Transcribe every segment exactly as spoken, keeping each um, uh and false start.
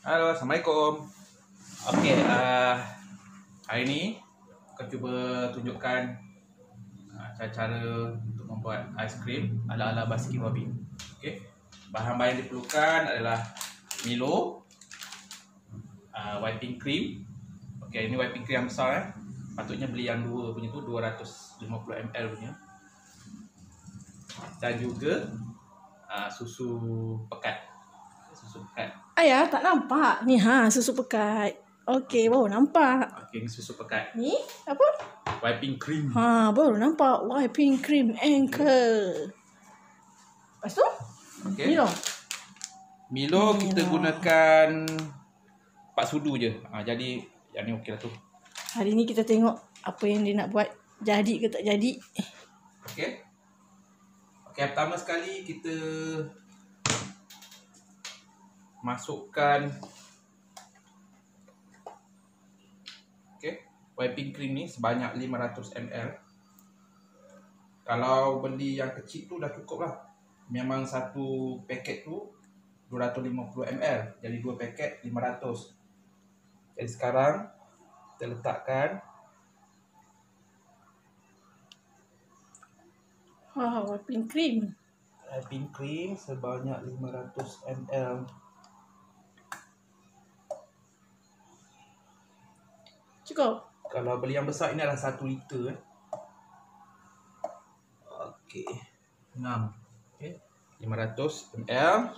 Halo, Assalamualaikum. Okey, uh, hari ni aku cuba tunjukkan uh, cara-cara untuk membuat aiskrim ala-ala Baskin Robbins. Okey, bahan-bahan yang diperlukan adalah Milo, uh, whipping cream. Okey, ini whipping cream yang besar eh. Patutnya beli yang dua punya tu, dua ratus lima puluh mililiter punya. Dan juga uh, susu pekat. Susu pekat. Ayah tak nampak. Ni ha susu pekat. Okey, baru nampak. Okey, ini susu pekat. Ni apa? Whipping cream. Ha, baru nampak whipping cream anchor. Lepas tu? Okey. Milo. Milo kita gunakan empat sudu je. Ha, jadi yang ni okey lah tu. Hari ni kita tengok apa yang dia nak buat. Jadi ke tak jadi. Okey. Okey, pertama sekali kita masukkan okey, whipping cream ni sebanyak lima ratus mililiter. Kalau beli yang kecil tu dah cukup lah. Memang satu paket tu dua ratus lima puluh mililiter. Jadi dua paket lima ratus. Jadi sekarang kita letakkan Ha, whipping cream. whipping cream sebanyak lima ratus mililiter. Cukup. Kalau beli yang besar ini adalah satu liter eh. Okey. enam. Okey. lima ratus mililiter.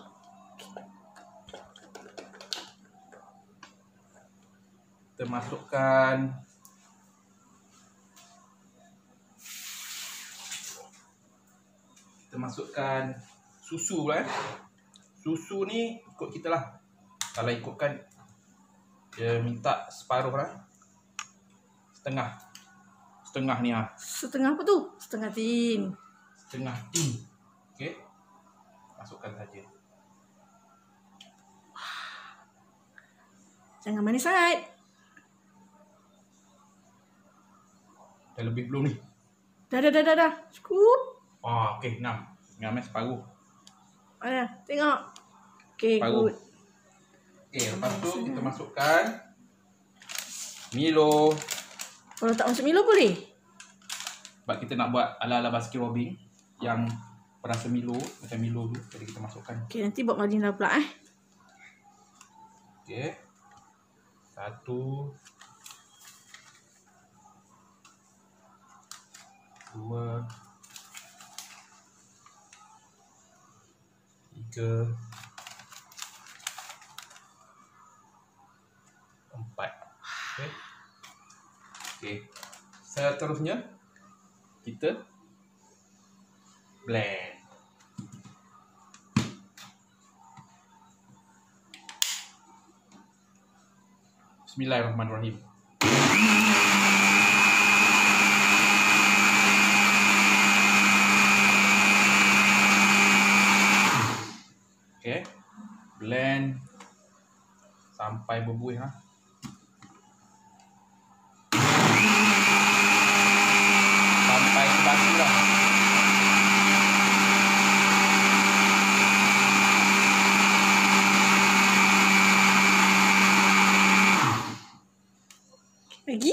Kita masukkan Kita masukkan susu lah eh. Susu ni ikut kita lah. Kalau ikutkan dia minta separuh lah. Setengah. Setengah ni ah. Setengah apa tu? Setengah tin. Setengah tin. Okey. Masukkan saja. Jangan manis sangat. Dah lebih belum ni? Dah dah dah dah dah. Cukup. Oh, okey, enam. enam eh separuh. Ada, tengok. Okey, Separuh. good. Okey, lepas tu kita masukkan Milo. Kalau tak masuk Milo boleh? Sebab kita nak buat ala-ala Baskin Robbins yang perasa Milo, macam Milo tu. Jadi kita masukkan. Okey, nanti buat marina pula eh. Okey. Satu. Dua. Tiga. Empat. Okey. Okey. Seterusnya kita blend. Bismillahirrahmanirrahim. Okey. Blend sampai berbuih ha. Sampai basi lah. Lagi?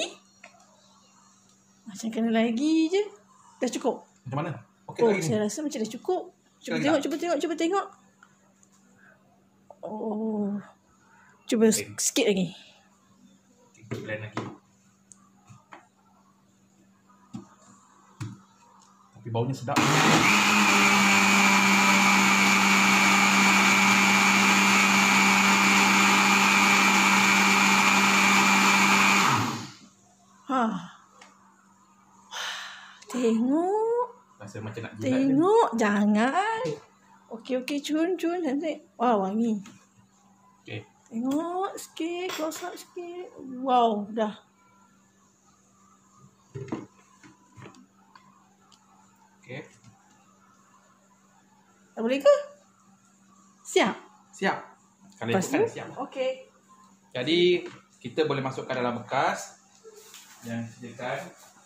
Macam kena lagi je. Dah cukup? Macam mana? Okey Oh, lagi ni. saya rasa macam dah cukup. Cuba Sekali tengok, tak? cuba tengok, cuba tengok. Oh. Cuba Okey. sikit lagi. Kita blend lagi. Tapi baunya sedap. Ha. Tengok. Rasa macam nak jilat. Tengok. Jangan. Okey, okey. Cun, cun. Cantik. Wah, wangi. Okey. Tengok sikit. Close up sikit. Wow, dah. Okey. Dah boleh ke? Siap? Siap. Kalau Lepas ikutkan tu? siap. Okey. Jadi kita boleh masukkan dalam bekas yang disediakan.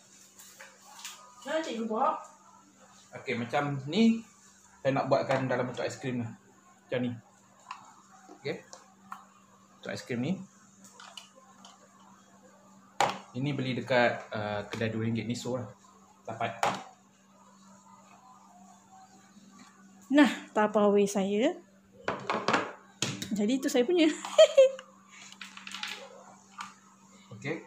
Mana cikgu buat? Okey, macam ni saya nak buatkan dalam bentuk aiskrim lah. Macam ni. Okey. untuk aiskrim ni. Ini beli dekat uh, kedai dua ringgit Niso lah. Dapat. Nah, Tupperware saya. Jadi itu saya punya. Okey.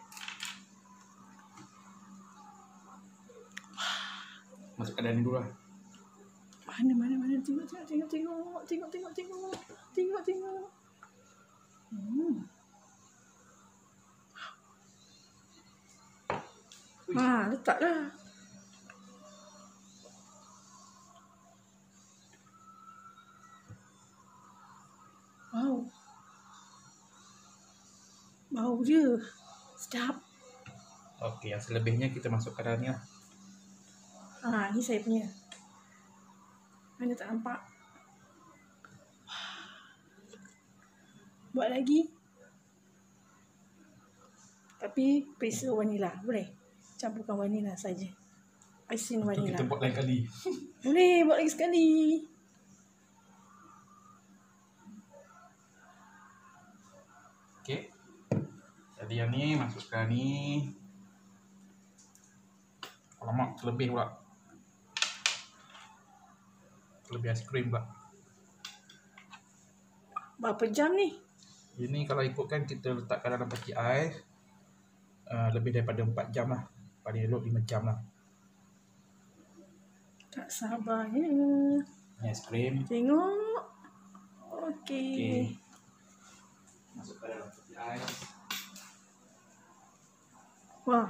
Masukkan dalam ni dulu lah. Mana, mana, mana. Tengok, tengok, tengok, tengok. Tengok, tengok, tengok. Tengok, tengok. Hmm. Ha, letaklah. Wow. Bau dia. Sedap. Okey, yang selebihnya kita masukkan dalam ni lah. Ha, ni saya punya. Mana tak nampak? Buat lagi. Tapi perisa vanila. Boleh? Campurkan vanila saja. Aisin Itu vanila. kita buat lain kali. Boleh, buat lagi sekali. Okey. Jadi yang ni masukkan ni. Alamak, terlebih pula. Terlebih aiskrim pula. Berapa jam ni? Ini kalau ikutkan kita letakkan dalam peti ais uh, lebih daripada empat jam lah. Paling elok lima jam lah. Tak sabarnya. Ini aiskrim. Tengok. Okey. Okey. Masukkan dalam peti ais. Wah.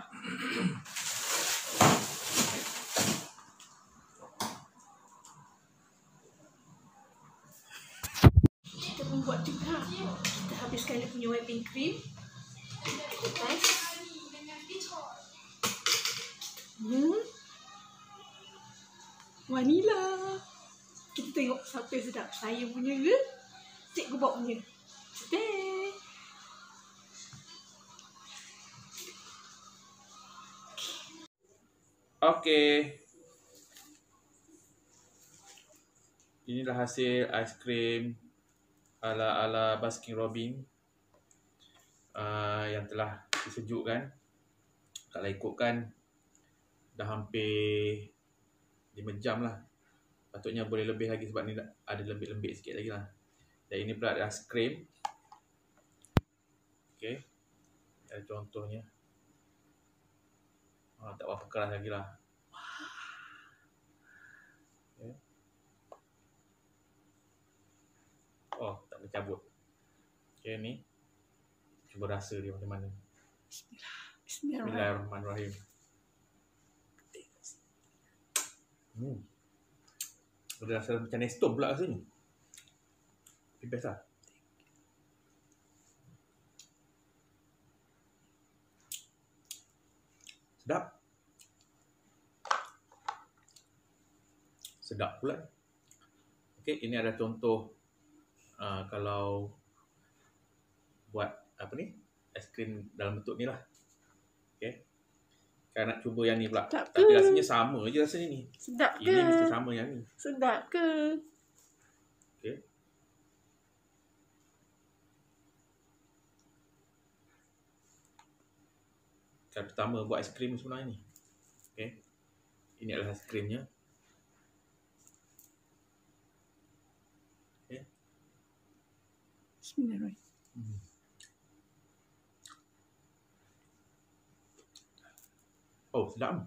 Kita pun buat juga. Kita habiskan dia punya whipping cream. Guys. Hmm. Vanila. Kita tengok siapa yang sedap. Saya punya ke? Cikgu Bob punya. Sedap. Okey. Inilah hasil aiskrim ala-ala Baskin Robbins uh, yang telah disejukkan. Kalau ikutkan dah hampir lima jam lah. Patutnya boleh lebih lagi sebab ni ada lembik-lembik sikit lagi lah. Dan ini pula aiskrim. Okey. Ada contohnya. Oh, tak berapa keras lagi lah. Okay. Oh, tak bercabut. Okay, ni. Cuba rasa dia macam mana. Bismillah. Bismillahirrahmanirrahim. Bismillahirrahmanirrahim. Hmm. Ada rasa macam Nestum pula rasanya. Tapi best lah. Sedap. Sedap pula. Okey, ini ada contoh uh, kalau buat apa ni? Aiskrim dalam bentuk ni lah. Okey. Kan nak cuba yang ni pula. Sedap Tapi ke? rasanya sama je rasanya ni. Sedap ke? Ini mesti sama yang ni. Sedap ke? Okey. Kali pertama buat aiskrim sebenarnya ni. Okey. Ini adalah aiskrimnya. Okey. Bismillahirrahmanirrahim. Hmm. Oh, sedap.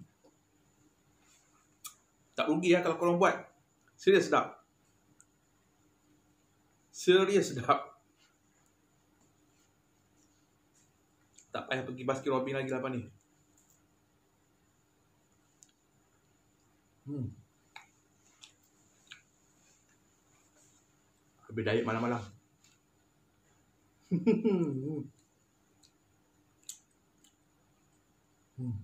Tak rugi lah kalau korang buat. Serius sedap. Serius sedap. Tak payah pergi Baskin Robbins lagi lah apa ni. Hmm. Habis diet malam-malam. hmm. Hmm.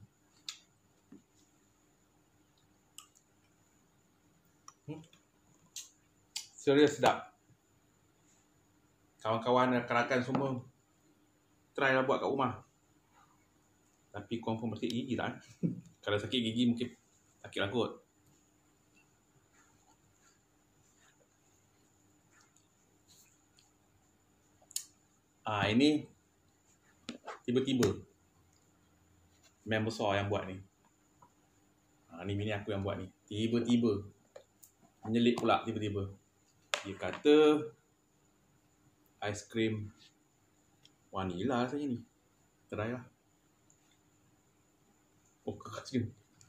Serius sedap. Kawan-kawan rakan-rakan semua try lah buat kat rumah. Tapi confirm sakit gigi lah. Kalau sakit gigi mungkin sakit lah kot. Ah, ini tiba-tiba member besar yang buat ni. Ah, ni bini aku yang buat ni. Tiba-tiba menyelip pula tiba-tiba. Dia kata aiskrim vanila saja ni. Try lah. Oh, keras ke?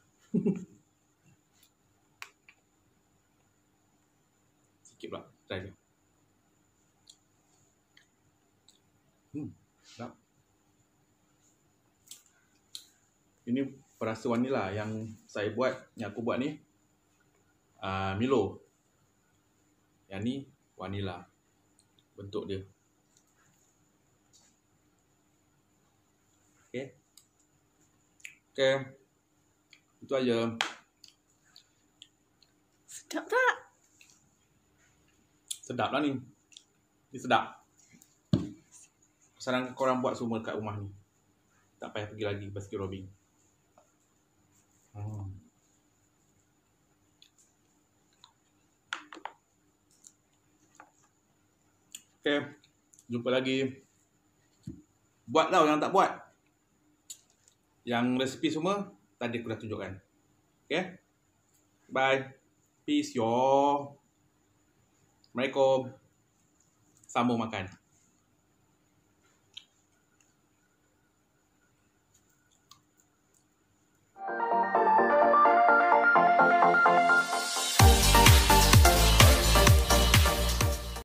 Sikit pula. Try je. Hmm, sedap. Ini perasa vanila yang saya buat, yang aku buat ni uh, Milo. Yang ni vanila bentuk dia. Okay. Okay. Itu aja. Sedap tak? Sedap lah ni. Ni sedap. Saran korang buat semua kat rumah ni. Tak payah pergi lagi Baskin Robbins. Hmm. Okay. Jumpa lagi. Buatlah yang tak buat. Yang resipi semua tadi aku dah tunjukkan. Okay. Bye. Peace yo. Assalamualaikum. Sambung makan.